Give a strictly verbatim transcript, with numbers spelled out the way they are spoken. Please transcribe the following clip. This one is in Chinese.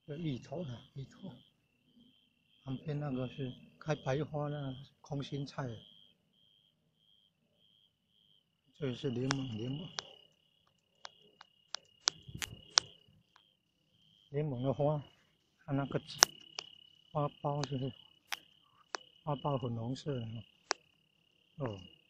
有芋头的芋头，旁边那个是开白花的空心菜，这个是柠檬，柠檬，柠檬的花，看那个花苞是花苞粉红色的，哦。